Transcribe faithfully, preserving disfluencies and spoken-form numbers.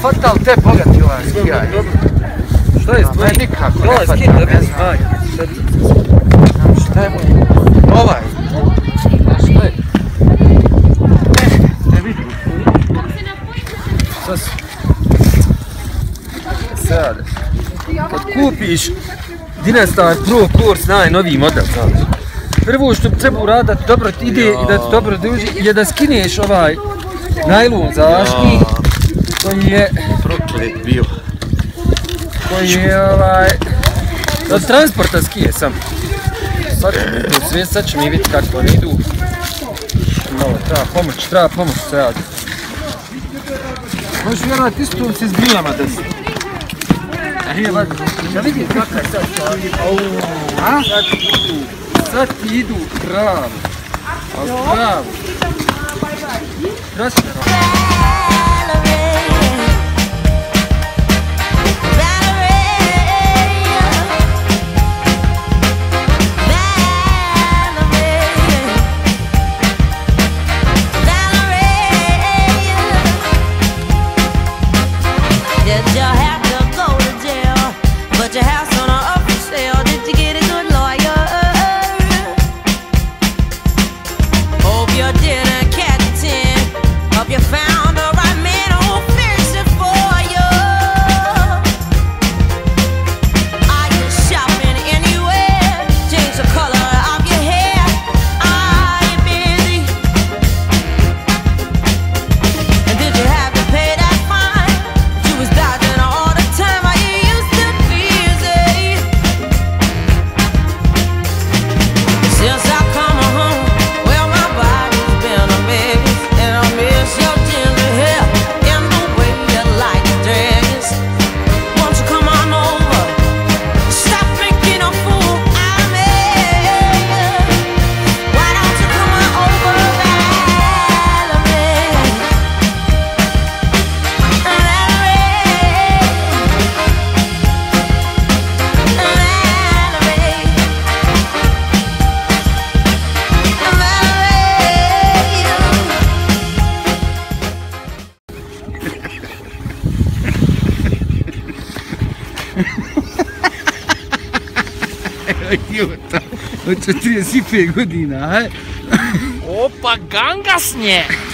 fatal te bogati ovaj skijaj. Što je s tvojim? Nikako ne fatal, ne znam. Šta je moj? Ovaj. Šta je? Ne vidim. Šta si? Sad. Kad kupiš Dynastar Pro Course najnoviji model, znaš. Prvo što treba uraditi dobro ide i da ti dobro dođe je da skineš ovaj najlon zaštitni koji je proklet bio. Koji je ovaj od transporta skije sam. Sad ću mi idu sve, sad ću mi vidjeti kako oni idu. Malo treba pomoć, treba pomoć sad. Možeš vjerovati isto se s grilama desi. Ja vidim kakva je sad sad. A? Sad ti idu pravo. Ali pravo. Krasno. Idiota, od četrdeset pet godina, hej? Opa, gangasnje!